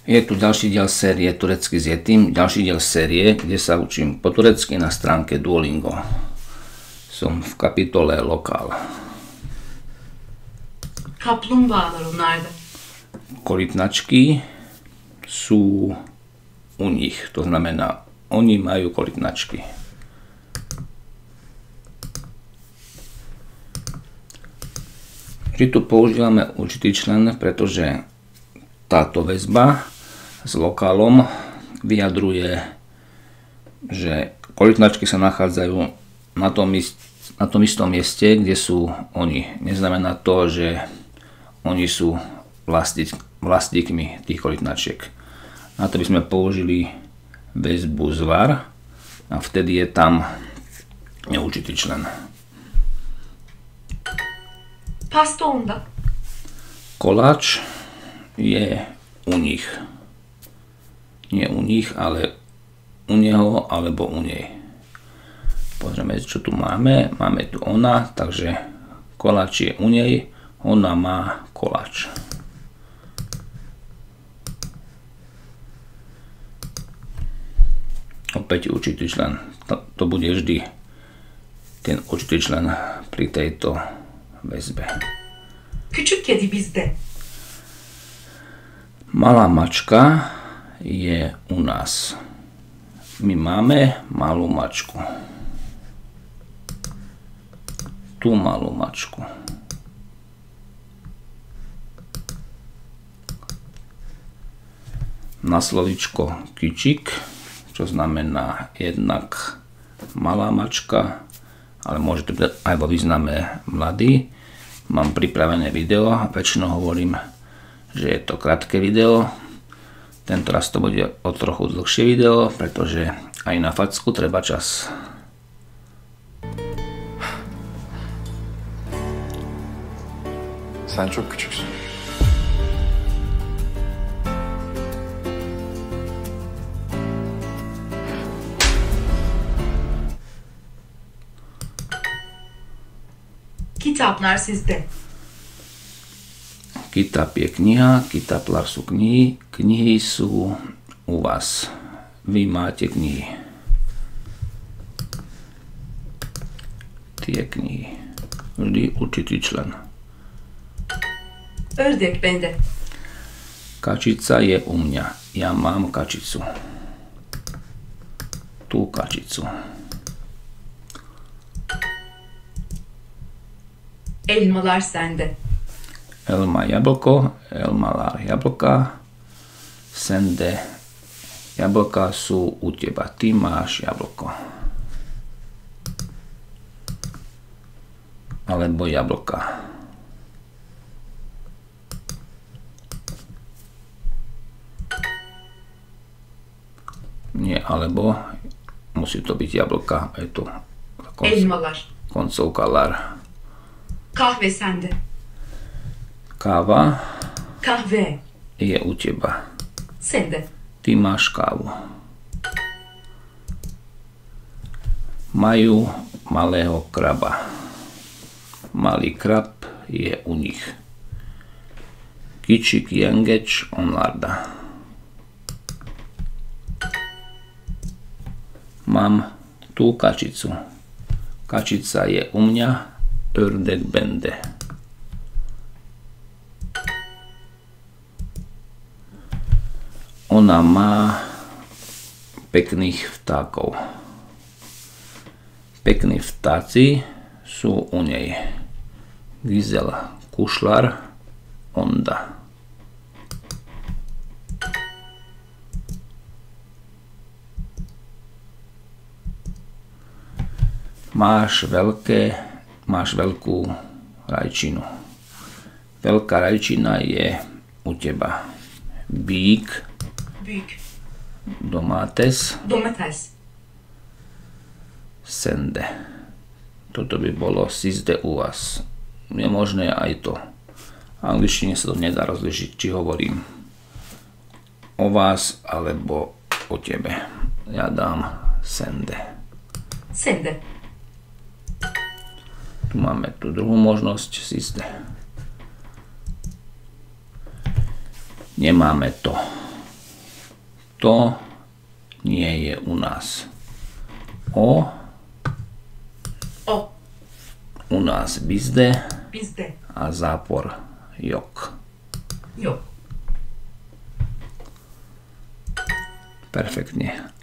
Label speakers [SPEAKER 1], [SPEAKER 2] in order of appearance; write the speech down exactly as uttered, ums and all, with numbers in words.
[SPEAKER 1] Je tu ďalší diel série Turecky s Yetim, ďalší diel série, kde sa učím po turecky na stránke Duolingo. Som v kapitole Lokál.
[SPEAKER 2] Kaplumbağalar onlarda.
[SPEAKER 1] Korytnačky sú u nich, to znamená, oni majú korytnačky. Vždy tu používame určitý člen, pretože táto väzba s lokálom vyjadruje, že korytnačky sa nachádzajú na tom, ist, na tom istom mieste, kde sú oni. Neznamená to, že oni sú vlastník, vlastníkmi tých korytnačiek. Na to by sme použili väzbu zvar a vtedy je tam neurčitý člen.
[SPEAKER 2] Pasta onda.
[SPEAKER 1] Koláč je u nich. Nie u nich, ale u neho alebo u nej. Pozrieme, čo tu máme. Máme tu ona, takže koláč je u nej, ona má koláč. Opäť určitý člen. To, to bude vždy ten určitý člen pri tejto väzbe.
[SPEAKER 2] Küçük kedi bizde.
[SPEAKER 1] Malá mačka je u nás. My máme malú mačku. Tú malú mačku. Na slovíčko kyčik, čo znamená jednak malá mačka, ale môže to byť aj vo význame mladý. Mám pripravené video, väčšinou hovorím, že je to krátke video. Tento raz to bude o trochu dlhšie video, pretože aj na facku treba čas.
[SPEAKER 3] Sen çok küçüksün.
[SPEAKER 2] Kitaplar sizde.
[SPEAKER 1] Kitab je kniha, kitaplar sú knihy, knihy sú u vás. Vy máte knihy. Tie knihy. Vždy určitý člen.
[SPEAKER 2] Ördek bende.
[SPEAKER 1] Kačica je u mňa. Ja mám kačicu. Tú kačicu.
[SPEAKER 2] Elmalar sende.
[SPEAKER 1] Elma jablko, elmalar jablka, sende jablka sú u teba, ty máš jablko. Alebo jablka. Nie, alebo musí to byť jablka, je to
[SPEAKER 2] Elmalar.
[SPEAKER 1] koncovka lar.
[SPEAKER 2] Kahve sende.
[SPEAKER 1] Káva
[SPEAKER 2] Kahve.
[SPEAKER 1] je u teba.
[SPEAKER 2] Sende.
[SPEAKER 1] Ty máš kávu. Majú malého kraba. Malý krab je u nich. Kičik jengeč onlarda. Mám tú kačicu. Kačica je u mňa. Ördek bende. Ona má pekných vtákov. Pekní vtáci sú u nej. Gizela, kušlar, onda. Máš veľké, máš veľkú rajčinu. Veľká rajčina je u teba. Bík.
[SPEAKER 2] Büyük.
[SPEAKER 1] Domates.
[SPEAKER 2] Domates.
[SPEAKER 1] Sende. Toto by bolo sizde u vás. Je možné aj to. V angličtine sa to nedá rozlišiť, či hovorím o vás alebo o tebe. Ja dám sende.
[SPEAKER 2] Sende.
[SPEAKER 1] Tu máme tú druhú možnosť sizde. Nemáme to. To nie je u nás. O.
[SPEAKER 2] O.
[SPEAKER 1] U nás bizde.
[SPEAKER 2] Bizde.
[SPEAKER 1] A zápor yok.
[SPEAKER 2] Yok.
[SPEAKER 1] Perfektne.